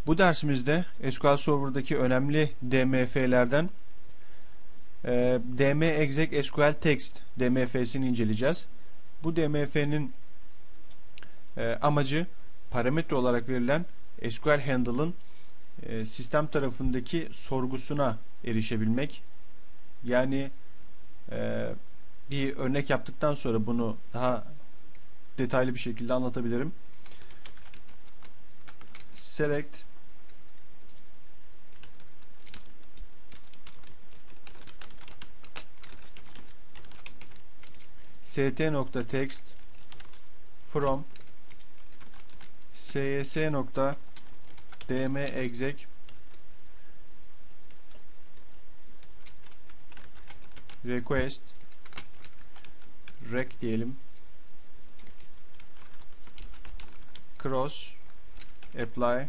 Bu dersimizde SQL Server'daki önemli DMF'lerden DMExec SQL Text DMF'sini inceleyeceğiz. Bu DMF'nin amacı parametre olarak verilen SQL Handle'ın sistem tarafındaki sorgusuna erişebilmek. Yani bir örnek yaptıktan sonra bunu daha detaylı bir şekilde anlatabilirim. Select st.text from sys.dmexec request rec diyelim cross apply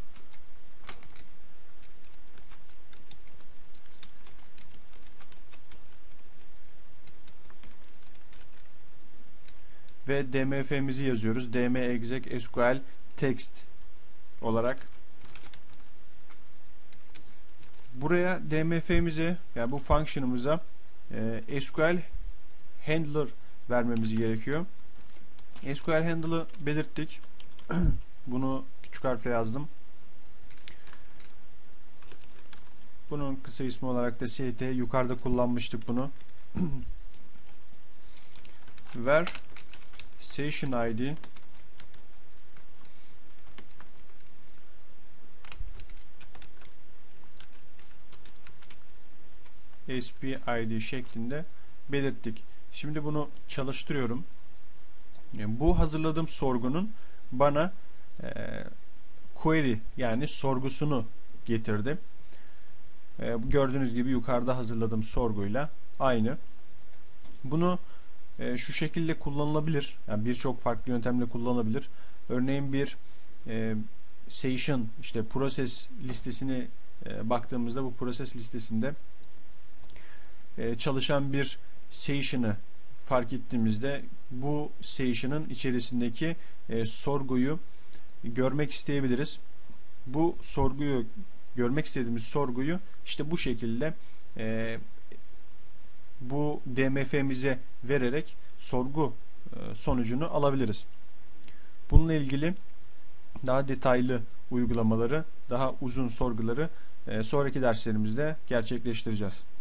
ve DMF'mizi yazıyoruz. DMExec SQL Text olarak. Buraya DMF'mize, yani bu function'ımıza SQL Handler vermemiz gerekiyor. SQL Handler'ı belirttik. Bunu küçük harfle yazdım. Bunun kısa ismi olarak da ST. Yukarıda kullanmıştık bunu. Ver session ID SP ID şeklinde belirttik. Şimdi bunu çalıştırıyorum. Yani bu hazırladığım sorgunun bana query yani sorgusunu getirdi. Gördüğünüz gibi yukarıda hazırladığım sorguyla aynı. Bunu şu şekilde kullanılabilir. Yani birçok farklı yöntemle kullanılabilir. Örneğin bir session, işte proses listesine baktığımızda bu proses listesinde çalışan bir session'ı fark ettiğimizde bu session'ın içerisindeki sorguyu görmek isteyebiliriz. Bu sorguyu görmek istediğimiz sorguyu işte bu şekilde bu DMF'mize vererek sorgu sonucunu alabiliriz. Bununla ilgili daha detaylı uygulamaları, daha uzun sorguları sonraki derslerimizde gerçekleştireceğiz.